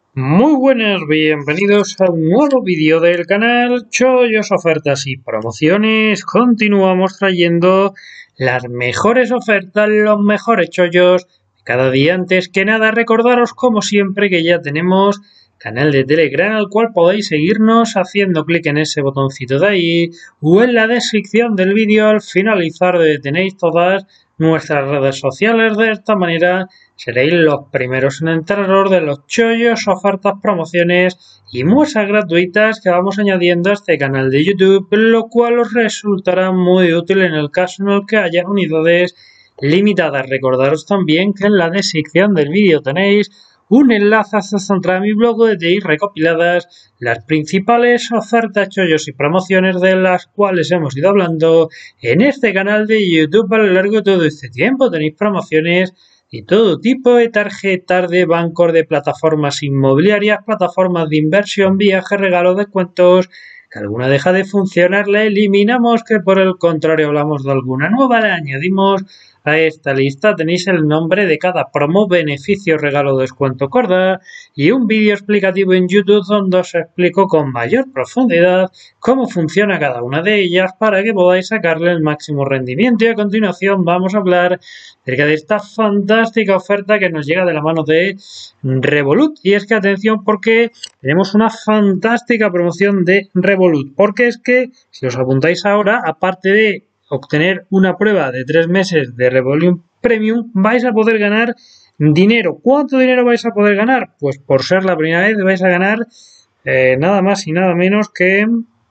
Muy buenas, bienvenidos a un nuevo vídeo del canal Chollos, Ofertas y Promociones. Continuamos trayendo las mejores ofertas, los mejores chollos de cada día. Antes que nada, recordaros como siempre que ya tenemos canal de Telegram al cual podéis seguirnos haciendo clic en ese botoncito de ahí o en la descripción del vídeo al finalizar donde tenéis todas nuestras redes sociales. De esta manera seréis los primeros en enteraros de los chollos, ofertas, promociones y muestras gratuitas que vamos añadiendo a este canal de YouTube, lo cual os resultará muy útil en el caso en el que haya unidades limitadas. Recordaros también que en la descripción del vídeo tenéis un enlace a mi blog donde tenéis recopiladas las principales ofertas, chollos y promociones de las cuales hemos ido hablando en este canal de YouTube a lo largo de todo este tiempo. Tenéis promociones y todo tipo de tarjetas de bancos, de plataformas inmobiliarias, plataformas de inversión, viajes, regalos, descuentos. Que alguna deja de funcionar, la eliminamos, que por el contrario hablamos de alguna nueva, le añadimos a esta lista. Tenéis el nombre de cada promo, beneficio, regalo, descuento, corda y un vídeo explicativo en YouTube donde os explico con mayor profundidad cómo funciona cada una de ellas para que podáis sacarle el máximo rendimiento. Y a continuación vamos a hablar acerca de esta fantástica oferta que nos llega de la mano de Revolut. Y es que atención, porque tenemos una fantástica promoción de Revolut, porque es que si os apuntáis ahora, aparte de obtener una prueba de 3 meses de Revolut Premium, vais a poder ganar dinero. ¿Cuánto dinero vais a poder ganar? Pues por ser la primera vez vais a ganar nada más y nada menos que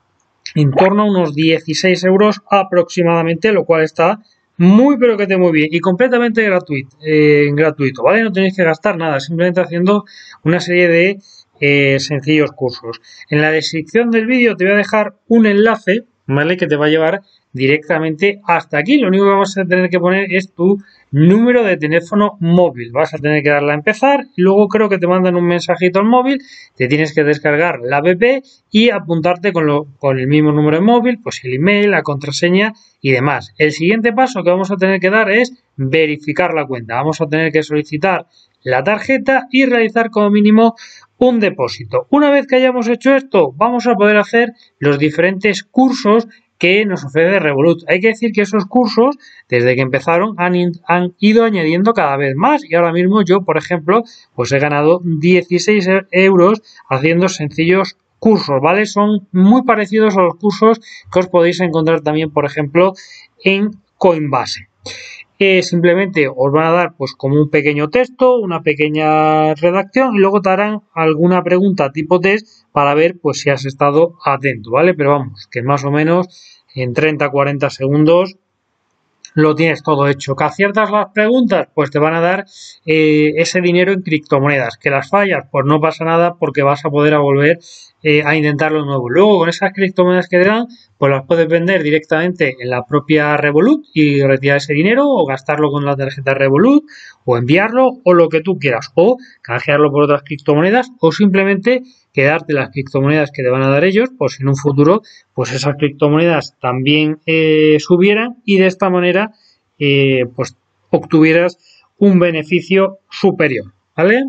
en torno a unos 16 euros aproximadamente, lo cual está muy pero que te muy bien y completamente gratuito, ¿vale? No tenéis que gastar nada, simplemente haciendo una serie de sencillos cursos. En la descripción del vídeo te voy a dejar un enlace, ¿vale? Que te va a llevar directamente hasta aquí. Lo único que vamos a tener que poner es tu número de teléfono móvil. Vas a tener que darle a empezar y luego creo que te mandan un mensajito al móvil, te tienes que descargar la app y apuntarte con el mismo número de móvil, pues el email, la contraseña y demás. El siguiente paso que vamos a tener que dar es verificar la cuenta. Vamos a tener que solicitar la tarjeta y realizar como mínimo un depósito. Una vez que hayamos hecho esto, vamos a poder hacer los diferentes cursos que nos ofrece Revolut. Hay que decir que esos cursos, desde que empezaron, han ido añadiendo cada vez más y ahora mismo yo, por ejemplo, pues he ganado 16 euros haciendo sencillos cursos, ¿vale? Son muy parecidos a los cursos que os podéis encontrar también, por ejemplo, en Coinbase. Simplemente os van a dar pues como un pequeño texto, una pequeña redacción y luego te harán alguna pregunta tipo test para ver pues si has estado atento, ¿vale? Pero vamos, que más o menos en 30-40 segundos lo tienes todo hecho. ¿Que aciertas las preguntas? Pues te van a dar ese dinero en criptomonedas. ¿Que las fallas? Pues no pasa nada porque vas a poder volver a intentarlo de nuevo. Luego con esas criptomonedas que te dan, pues las puedes vender directamente en la propia Revolut y retirar ese dinero o gastarlo con la tarjeta Revolut o enviarlo o lo que tú quieras o canjearlo por otras criptomonedas o simplemente quedarte las criptomonedas que te van a dar ellos, pues en un futuro pues esas criptomonedas también subieran y de esta manera pues obtuvieras un beneficio superior, ¿vale?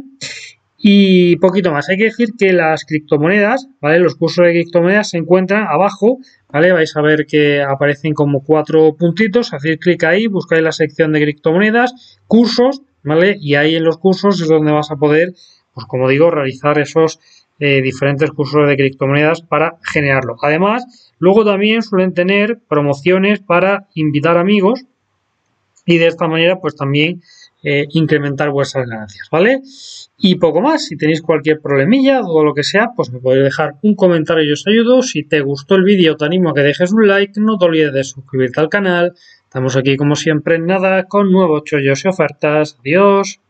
Y poquito más, hay que decir que las criptomonedas, ¿vale? Los cursos de criptomonedas se encuentran abajo, ¿vale? Vais a ver que aparecen como 4 puntitos, hacéis clic ahí, buscáis la sección de criptomonedas, cursos, ¿vale? Y ahí en los cursos es donde vas a poder, pues como digo, realizar esos diferentes cursos de criptomonedas para generarlo. Además, luego también suelen tener promociones para invitar amigos y de esta manera pues también incrementar vuestras ganancias, ¿vale? Y poco más, si tenéis cualquier problemilla o lo que sea, pues me podéis dejar un comentario y os ayudo. Si te gustó el vídeo te animo a que dejes un like, no te olvides de suscribirte al canal. Estamos aquí como siempre en nada con nuevos chollos y ofertas. Adiós.